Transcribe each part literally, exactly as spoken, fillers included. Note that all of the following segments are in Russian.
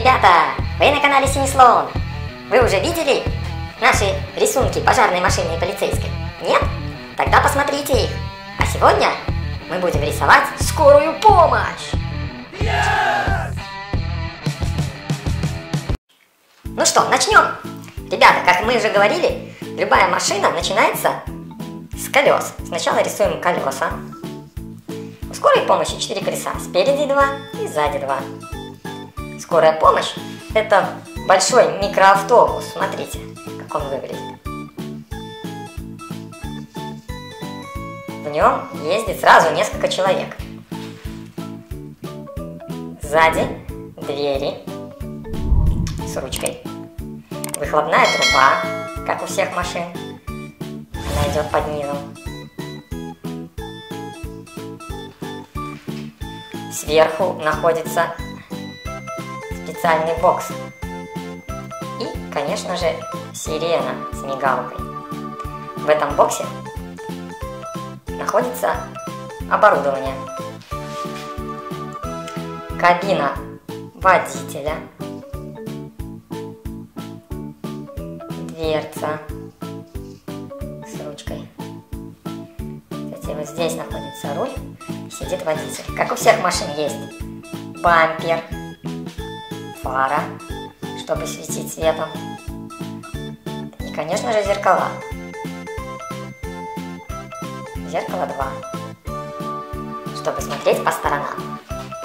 ребята! Вы на канале Синий Слон. Вы уже видели наши рисунки пожарной машины и полицейской? Нет? Тогда посмотрите их. А сегодня мы будем рисовать скорую помощь. Yes! Ну что, начнем. Ребята, как мы уже говорили, любая машина начинается с колес. Сначала рисуем колеса. У скорой помощи четыре колеса. Спереди два и сзади два. Скорая помощь — это большой микроавтобус. Смотрите, как он выглядит. В нем ездит сразу несколько человек. Сзади двери с ручкой. Выхлопная труба, как у всех машин. Она идет под низом. Сверху находится специальный бокс. И, конечно же, сирена с мигалкой. В этом боксе находится оборудование. Кабина водителя. Дверца с ручкой. Кстати, вот здесь находится руль. Сидит водитель. Как у всех машин есть бампер, фара, чтобы светить светом. И, конечно же, зеркала. Зеркало два, чтобы смотреть по сторонам.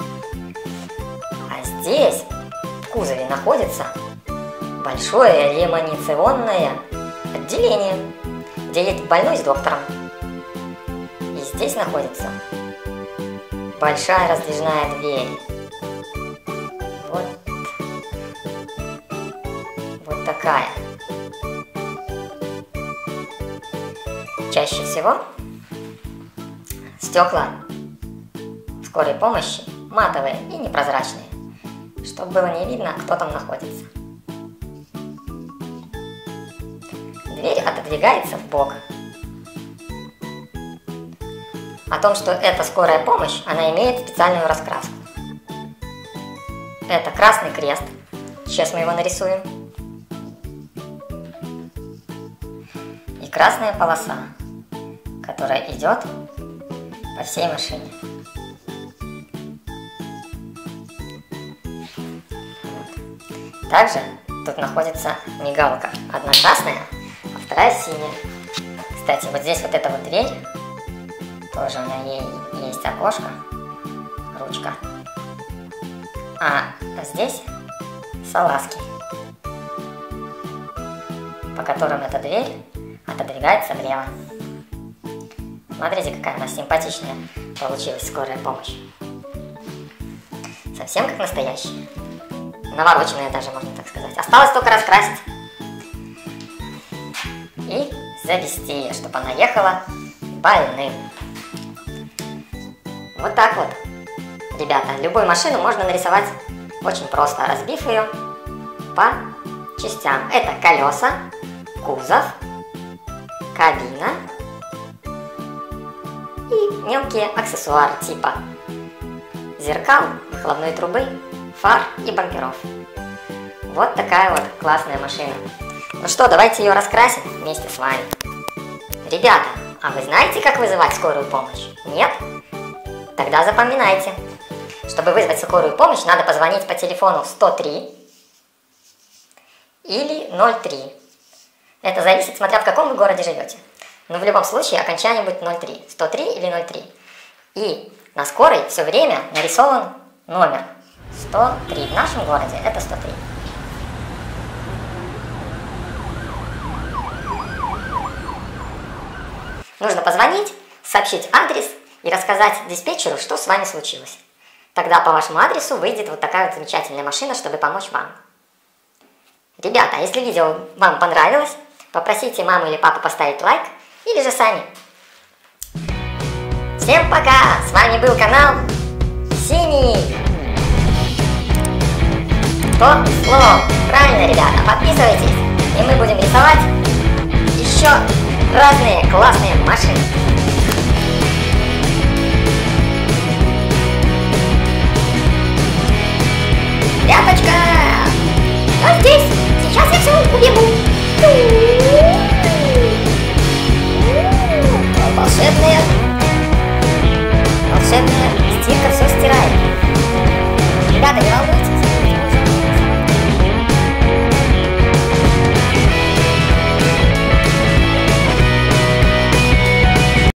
А здесь в кузове находится большое реанимационное отделение, где есть больной с доктором. И здесь находится большая раздвижная дверь. Вот, вот такая. Чаще всего стекла скорой помощи матовые и непрозрачные, чтобы было не видно, кто там находится. Дверь отодвигается в бок. О том, что это скорая помощь, она имеет специальную раскраску. Это красный крест. Сейчас мы его нарисуем. И красная полоса, которая идет по всей машине. Также тут находится мигалка. Одна красная, а вторая синяя. Кстати, вот здесь вот эта вот дверь. Тоже у нее есть окошко, ручка. А здесь салазки, по которым эта дверь отодвигается влево. Смотрите, какая у нас симпатичная получилась скорая помощь. Совсем как настоящая. Навороченная даже, можно так сказать. Осталось только раскрасить. И завести ее, чтобы она ехала больным. Вот так вот, ребята, любую машину можно нарисовать очень просто, разбив ее по частям. Это колеса, кузов, кабина и мелкие аксессуары типа зеркал, выхлопной трубы, фар и бамперов. Вот такая вот классная машина. Ну что, давайте ее раскрасим вместе с вами. Ребята, а вы знаете, как вызывать скорую помощь? Нет? Тогда запоминайте. Чтобы вызвать скорую помощь, надо позвонить по телефону сто три или ноль три. Это зависит, смотря в каком вы городе живете. Но в любом случае окончание будет ноль три. сто три или ноль три. И на скорой все время нарисован номер сто три. В нашем городе это сто три. Нужно позвонить, сообщить адрес и рассказать диспетчеру, что с вами случилось. Тогда по вашему адресу выйдет вот такая вот замечательная машина, чтобы помочь вам. Ребята, если видео вам понравилось, попросите маму или папу поставить лайк, или же сами. Всем пока! С вами был канал Синий Слон. Правильно, ребята, подписывайтесь, и мы будем рисовать еще разные классные машины. Пяточка! волшебная стирка все стирает. Ребята, не волнуйтесь.